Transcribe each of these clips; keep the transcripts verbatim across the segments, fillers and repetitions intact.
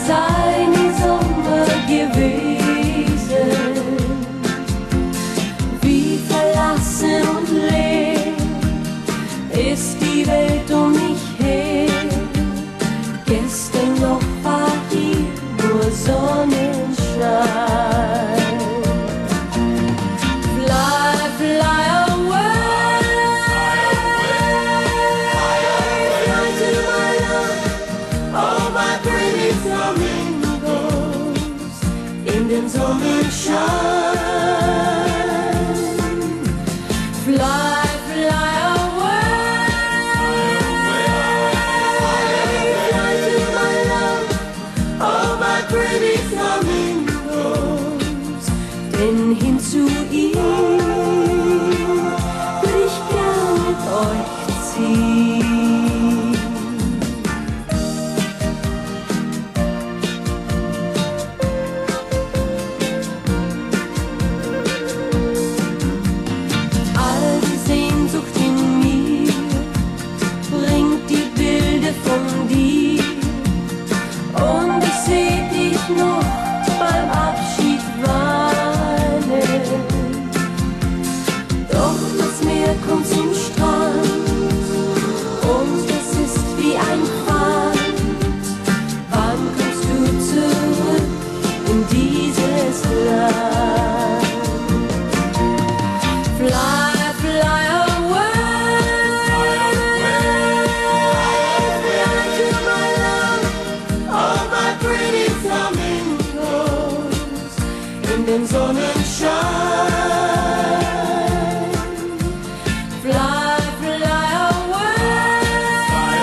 sei nie Sommer gewesen. Wie verlassen und leer ist die Welt um mich her. Gestern noch war hier nur Sonnenschein. Fly, fly away, fly to my love, oh my pretty flamingos, in den Sonnenschein. Fly, fly away, fly to my love, oh my pretty flamingos, denn hin zu ihm würde ich gern mit euch ziehen. All die Sehnsucht in mir bringt die Bilder von dir, und ich seh dich noch beim Abschied weinen. Doch das Meer kommt zum Strand und es ist wie ein Pfand. Wann kommst du zurück in dieses Land? Fly, fly away, fly to my love, oh my pretty flamingos, in den Sonnenschein. Fly, fly away,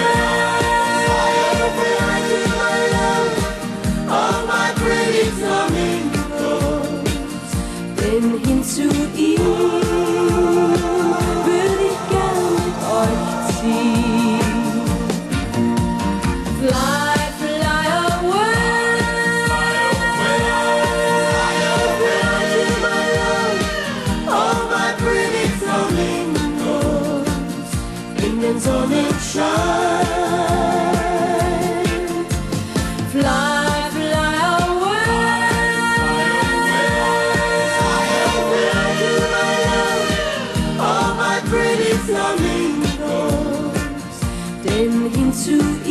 fly to my love, oh my pretty flamingos, denn hin zu ihm würde ich gern mit euch ziehen. Fly, fly away, fly to my love, oh my pretty flamingos, in den Sonnenschein. Fly, fly away, fly to my love, oh my pretty flamingos, denn hin zu